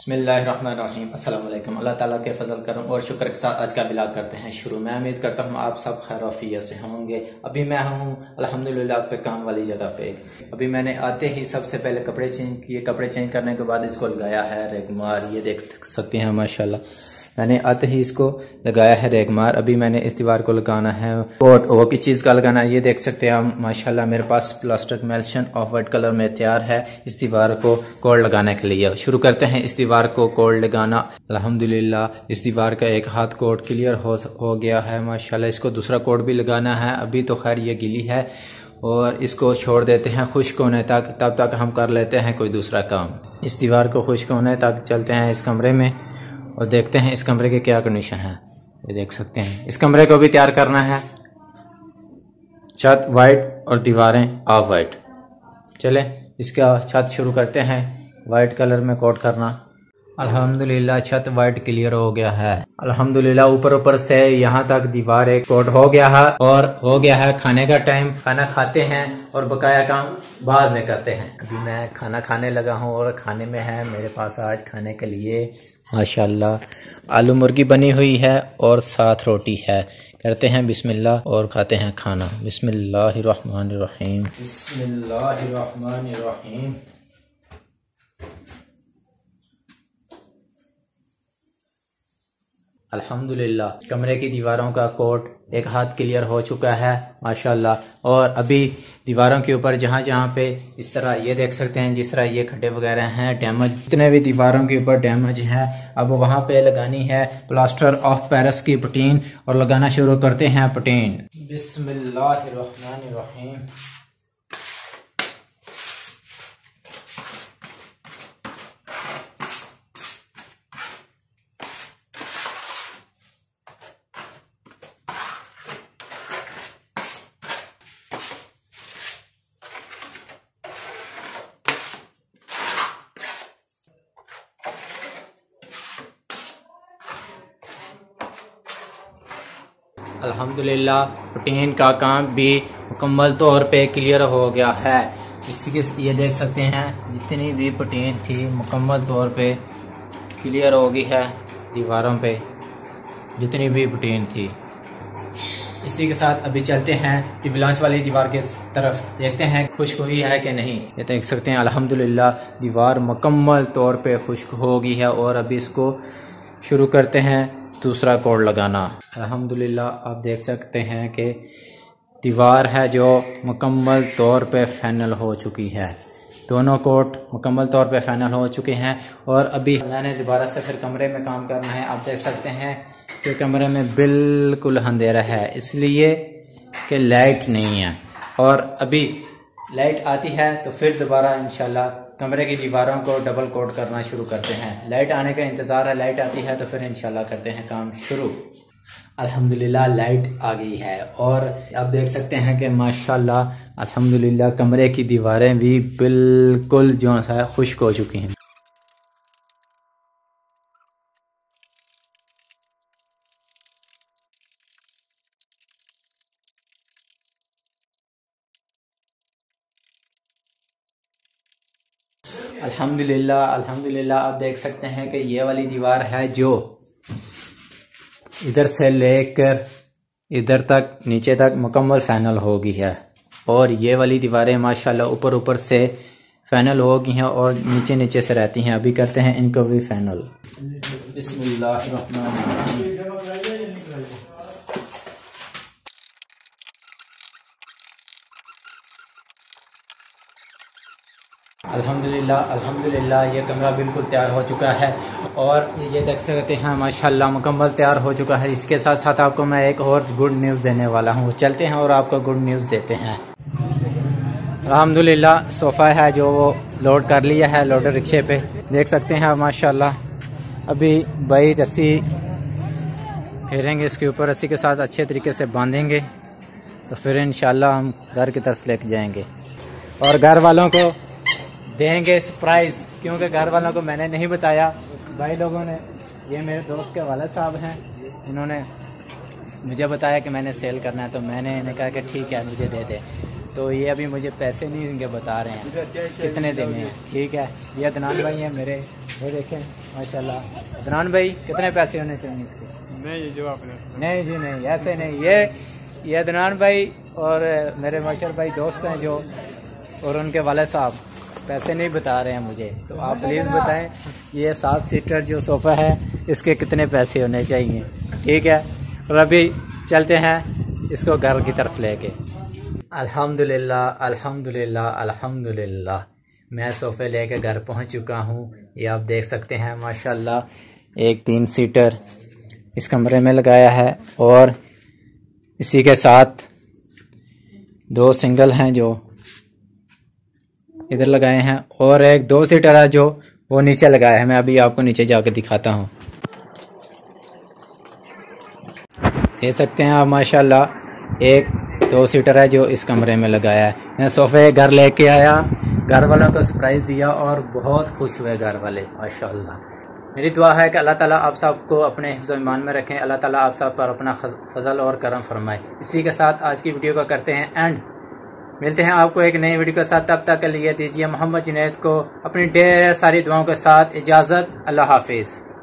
बिस्मिल्लाहिर्रहमानिर्रहीम। अस्सलाम वालेकुम। अल्लाह ताला के फजल करम और शुक्र के साथ आज का व्लॉग करते हैं शुरू। मैं उम्मीद करता हूँ आप सब खैर वफियत से होंगे। अभी मैं हूँ अल्हम्दुलिल्लाह पे काम वाली जगह पे। अभी मैंने आते ही सबसे पहले कपड़े चेंज किए। कपड़े चेंज करने के बाद इसको लगाया है रेगमार। ये देख सकते हैं माशाल्लाह, मैंने आते ही इसको लगाया है रेगमार। अभी मैंने इस दीवार को लगाना है कोट। वो किस चीज़ का लगाना है ये देख सकते हैं हम माशाल्लाह। मेरे पास plastic emulsion of white colour में तैयार है इस दीवार को कोड लगाने के लिए। शुरू करते हैं इस दीवार को कोड लगाना। अल्हम्दुलिल्लाह इस दीवार का एक हाथ कोड क्लियर हो गया है माशाल्लाह। इसको दूसरा कोड भी लगाना है। अभी तो खैर ये गिली है और इसको छोड़ देते हैं खुश्क होने तक। तब तक हम कर लेते हैं कोई दूसरा काम। इस दीवार को खुश्क होने तक चलते हैं इस कमरे में और देखते हैं इस कमरे की क्या कंडीशन है। ये देख सकते हैं इस कमरे को भी तैयार करना है। छत वाइट और दीवारें ऑफ वाइट। चले इसका छत शुरू करते हैं वाइट कलर में कोट करना। अल्हम्दुलिल्लाह छत वाइट क्लियर हो गया है। अल्हम्दुलिल्लाह ऊपर से यहाँ तक दीवार एक कोट हो गया है और हो गया है खाने का टाइम। खाना खाते हैं और बकाया काम बाद में करते हैं। अभी मैं खाना खाने लगा हूँ और खाने में है मेरे पास आज खाने के लिए माशाल्लाह आलू मुर्गी बनी हुई है और साथ रोटी है। करते हैं बिस्मिल्लाह और खाते हैं खाना। बिस्मिल्लाहिर्रहमानिर्रहीम। बिस्मिल्लाहिर्रहमानिर्रहीम। अल्हम्दुलिल्लाह कमरे की दीवारों का कोट एक हाथ क्लियर हो चुका है माशाल्लाह। और अभी दीवारों के ऊपर जहाँ जहाँ पे इस तरह ये देख सकते हैं जिस तरह ये खड्डे वगैरह हैं डैमेज, जितने भी दीवारों के ऊपर डैमेज है अब वहाँ पे लगानी है प्लास्टर ऑफ पेरिस की पटीन और लगाना शुरू करते हैं पटीन। बिस्मिल्लाहिर्रहमानिर्रहीम। अल्हम्दुलिल्लाह पटीन का काम भी मुकम्मल तौर पे क्लियर हो गया है। इसी के ये देख सकते हैं जितनी भी पटीन थी मुकम्मल तौर पे क्लियर हो गई है। दीवारों पे जितनी भी पटीन थी। इसी के साथ अभी चलते हैं टिबलांच वाली दीवार के तरफ, देखते हैं खुश्क हुई है कि नहीं। ये देख सकते हैं अल्हम्दुलिल्लाह दीवार मुकम्मल तौर पे खुश्क हो गई है और अभी इसको शुरू करते हैं दूसरा कोड लगाना। अल्हम्दुलिल्लाह आप देख सकते हैं कि दीवार है जो मुकम्मल तौर पे फाइनल हो चुकी है। दोनों कोट मुकम्मल तौर पे फाइनल हो चुके हैं और अभी मैंने दोबारा से फिर कमरे में काम करना है। आप देख सकते हैं कि कमरे में बिल्कुल अंधेरा है इसलिए कि लाइट नहीं है। और अभी लाइट आती है तो फिर दोबारा इंशाल्लाह कमरे की दीवारों को डबल कोट करना शुरू करते हैं। लाइट आने का इंतज़ार है। लाइट आती है तो फिर इंशाल्लाह करते हैं काम शुरू। अल्हम्दुलिल्लाह लाइट आ गई है और आप देख सकते हैं कि माशाल्लाह अल्हम्दुलिल्लाह कमरे की दीवारें भी बिल्कुल जो सा खुश्क हो चुकी हैं। अल्हम्दुलिल्लाह आप देख सकते हैं कि ये वाली दीवार है जो इधर से लेकर इधर तक नीचे तक मुकम्मल फाइनल हो गई है और ये वाली दीवारें माशाल्लाह ऊपर से फाइनल हो गई हैं और नीचे नीचे से रहती हैं। अभी करते हैं इनको भी फाइनल। बिस्मिल्लाहिर्रहमानिर्रहीम। अल्हम्दुलिल्लाह ये कमरा बिल्कुल तैयार हो चुका है और ये देख सकते हैं माशाल्लाह मुकम्मल तैयार हो चुका है। इसके साथ साथ आपको मैं एक और गुड न्यूज़ देने वाला हूँ। चलते हैं और आपको गुड न्यूज़ देते हैं। अल्हम्दुलिल्लाह सोफ़ा है जो वो लोड कर लिया है लोडर रिक्शे पे। देख सकते हैं माशाल्लाह। अभी भाई रस्सी फेरेंगे इसके ऊपर, रस्सी के साथ अच्छे तरीके से बांधेंगे तो फिर इंशाल्लाह हम घर की तरफ लेके जाएंगे और घर वालों को देंगे सरप्राइज़, क्योंकि घर वालों को मैंने नहीं बताया। भाई लोगों ने, ये मेरे दोस्त के वालिद साहब हैं, इन्होंने मुझे बताया कि मैंने सेल करना है तो मैंने इन्हें कहा कि ठीक है मुझे दे दे। तो ये अभी मुझे पैसे नहीं देंगे, बता रहे हैं कितने देने हैं। ठीक है, ये अदनान भाई हैं मेरे ये देखें माशाल्लाह। अदनान भाई कितने पैसे होने चाहिए इसके? नहीं जो आपने नहीं जी नहीं, ऐसे नहीं। ये अदनान भाई और मेरे माशर भाई दोस्त हैं जो, और उनके वाले साहब पैसे नहीं बता रहे हैं मुझे, तो आप प्लीज़ बताएं ये 7 सीटर जो सोफ़ा है इसके कितने पैसे होने चाहिए, ठीक है। और अभी चलते हैं इसको घर की तरफ लेके। अल्हम्दुलिल्लाह अल्हम्दुलिल्लाह अल्हम्दुलिल्लाह, मैं सोफ़े लेके घर पहुंच चुका हूं। ये आप देख सकते हैं माशाल्लाह, एक 3 सीटर इस कमरे में लगाया है और इसी के साथ 2 सिंगल हैं जो इधर लगाए हैं, और एक 2 सीटर है जो वो नीचे लगाया है। मैं अभी आपको नीचे जाकर दिखाता हूँ। देख सकते हैं आप माशाल्लाह, एक 2 सीटर है जो इस कमरे में लगाया है। मैं सोफ़े घर लेके आया, घर वालों को सरप्राइज़ दिया और बहुत खुश हुए घर वाले माशाल्लाह। मेरी दुआ है कि अल्लाह ताला आप सबको अपने हिफ्ज़ ईमान में रखें, अल्लाह ताला आप सब पर अपना फजल और करम फरमाए। इसी के साथ आज की वीडियो को करते हैं एंड, मिलते हैं आपको एक नई वीडियो के साथ। तब तक के लिए दीजिए मोहम्मद जुनैद को अपनी ढेर सारी दुआओं के साथ इजाज़त। अल्लाह हाफिज़।